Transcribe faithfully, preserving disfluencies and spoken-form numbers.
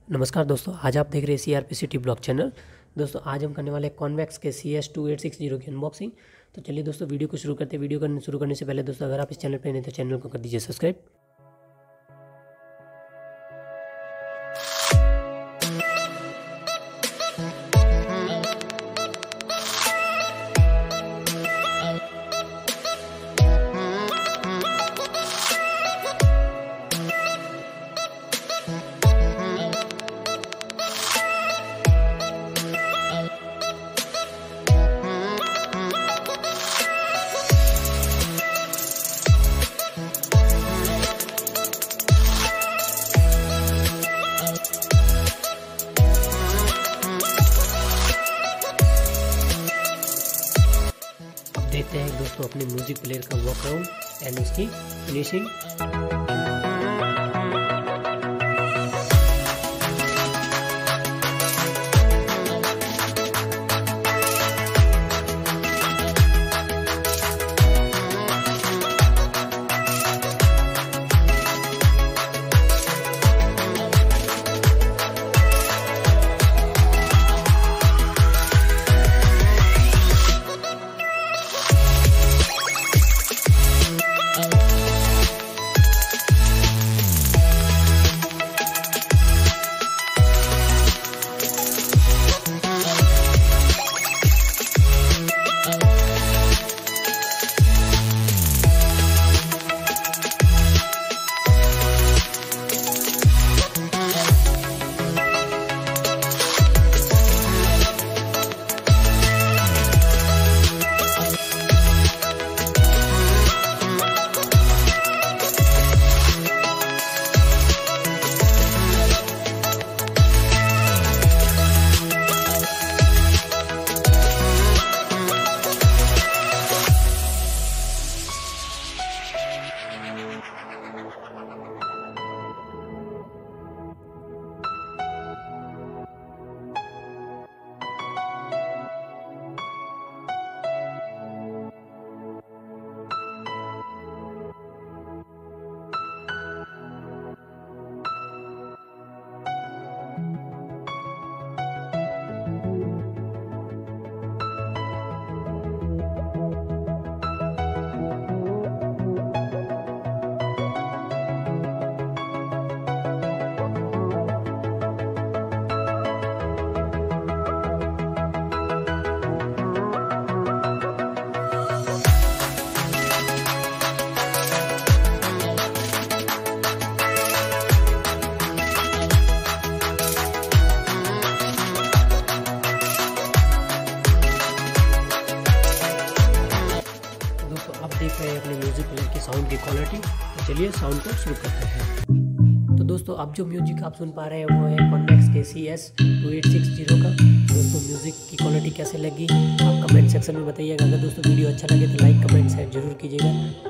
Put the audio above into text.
नमस्कार दोस्तों, आज आप देख रहे हैं C R P city blog channel. दोस्तों आज हम करने वाले हैं कॉन्वेक्स के C S two eight six zero की अनबॉक्सिंग। तो चलिए दोस्तों वीडियो को शुरू करते हैं। वीडियो करने शुरू करने से पहले दोस्तों अगर आप इस चैनल पर नहीं तो चैनल को कर दीजिए सब्सक्राइब। देखते हैं दोस्तों अपने म्यूजिक प्लेयर का वर्कआउट एंड उसकी फिनिशिंग। आप देख रहे हैं अपने म्यूजिक प्लेयर की साउंड की क्वालिटी। तो चलिए साउंड को शुरू करते हैं। तो दोस्तों अब जो म्यूजिक आप सुन पा रहे हैं वो है कॉन्वेक्स के C S two eight six zero का। दोस्तों म्यूजिक की क्वालिटी कैसे लगी आप कमेंट सेक्शन में बताइएगा। अगर दोस्तों वीडियो अच्छा लगे तो लाइक कमेंट शेयर जरूर कीजिएगा।